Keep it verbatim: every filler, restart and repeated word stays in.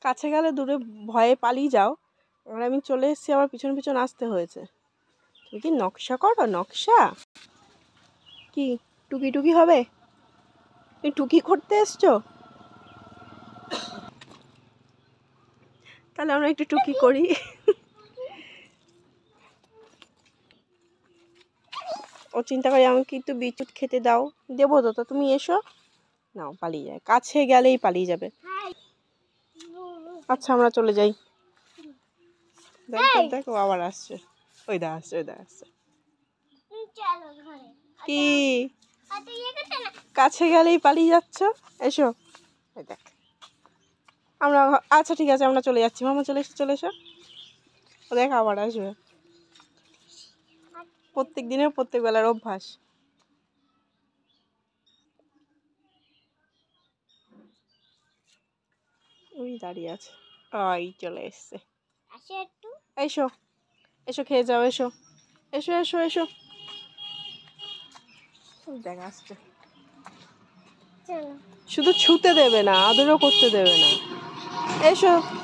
কাছে গেলে দূরে ভয়ে পালিয়ে যাও, আর আমি চলে এসেছি, আবার পিছন পিছন আসতে হয়েছে। তুমি কি নকশা করো? নকশা কি টুকি টুকি হবে? তুমি টুকি করতে এসছো? তাহলে আমরা একটু টুকি করি। ও চিন্তা করি আমাকে কিন্তু বিচুট খেতে দাও, দেবো তো, তো তুমি এসো। নাও, পালিয়ে যায়, কাছে গেলেই পালিয়ে যাবে। আচ্ছা আমরা চলে যাই। দেখো দেখো আবার আসছে, ওই দা আসছে, ওই দা আসছে। কি কাছে গেলেই পালিয়ে যাচ্ছ? এসো, এই দেখ আমরা। আচ্ছা ঠিক আছে, আমরা চলে যাচ্ছি। মামা চলে এসো, চলে এসো। দেখ আবার আসবে, প্রত্যেক দিনের প্রত্যেক বেলার অভ্যাস। ওই দাঁড়িয়ে আছে, ওই চলে এসছে। এসো এসো, খেয়ে যাও, এসো এসো এসো এসো। দেখ আসছে, শুধু ছুতে দেবে না, আদরও করতে দেবে না। এসো।